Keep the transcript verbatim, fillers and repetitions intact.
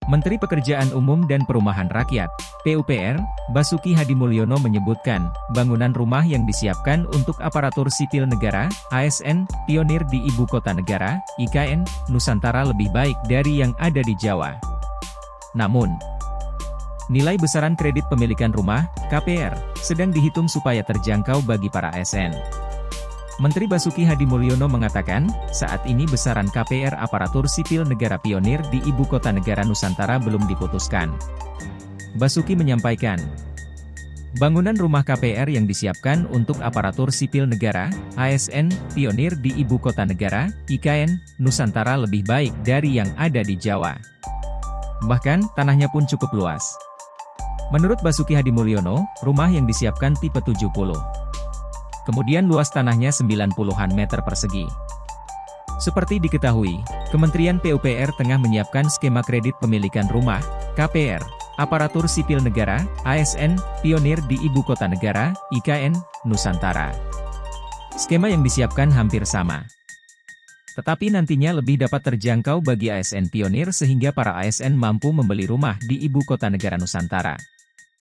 Menteri Pekerjaan Umum dan Perumahan Rakyat, P U P R, Basuki Hadimulyono menyebutkan, bangunan rumah yang disiapkan untuk aparatur sipil negara, A S N, pionir di Ibu Kota Negara, I K N, Nusantara lebih baik dari yang ada di Jawa. Namun, nilai besaran kredit pemilikan rumah, K P R, sedang dihitung supaya terjangkau bagi para A S N. Menteri Basuki Hadimulyono mengatakan, saat ini besaran K P R aparatur sipil negara pionir di Ibu Kota Negara Nusantara belum diputuskan. Basuki menyampaikan, bangunan rumah K P R yang disiapkan untuk aparatur sipil negara, A S N, pionir di Ibu Kota Negara, I K N, Nusantara lebih baik dari yang ada di Jawa. Bahkan, tanahnya pun cukup luas. Menurut Basuki Hadimulyono, rumah yang disiapkan tipe tujuh puluh. Kemudian luas tanahnya sembilan puluhan meter persegi. Seperti diketahui, Kementerian P U P R tengah menyiapkan skema kredit pemilikan rumah, K P R, aparatur sipil negara, A S N, pionir di Ibu Kota Negara, I K N, Nusantara. Skema yang disiapkan hampir sama. Tetapi nantinya lebih dapat terjangkau bagi A S N pionir sehingga para A S N mampu membeli rumah di Ibu Kota Negara Nusantara.